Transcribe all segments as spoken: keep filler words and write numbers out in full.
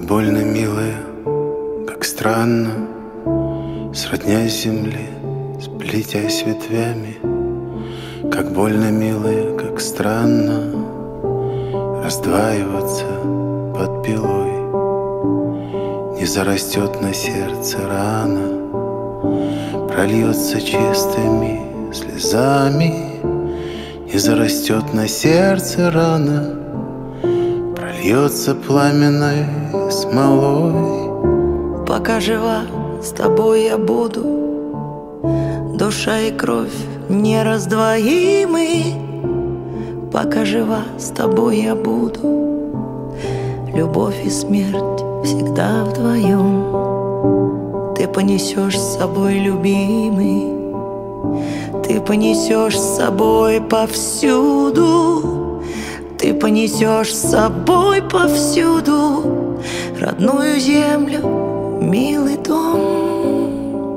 больно, милая, как странно, сроднясь земле, сплетясь ветвями. Как больно, милая, как странно раздваиваться под пилой. Не зарастет на сердце рана, прольется чистыми слезами. Не зарастет на сердце рана, прольется пламенной смолой. Пока жива, с тобой я буду, душа и кровь нераздвоимы. Пока жива, с тобой я буду, любовь и смерть всегда вдвоем. Ты понесешь с собой, любимый, ты понесешь с собой повсюду. Ты понесешь с собой повсюду родную землю, милый дом.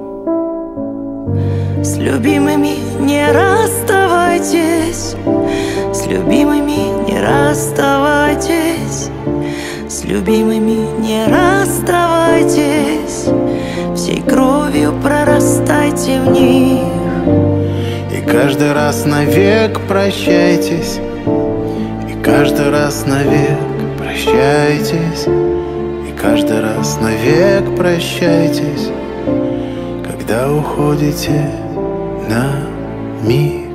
С любимыми не расставайтесь, с любимыми не расставайтесь, с любимыми не расставайтесь, всей кровью прорастайте в них. И каждый раз навек прощайтесь, и каждый раз навек прощайтесь, и каждый раз навек прощайтесь, когда уходите на миг.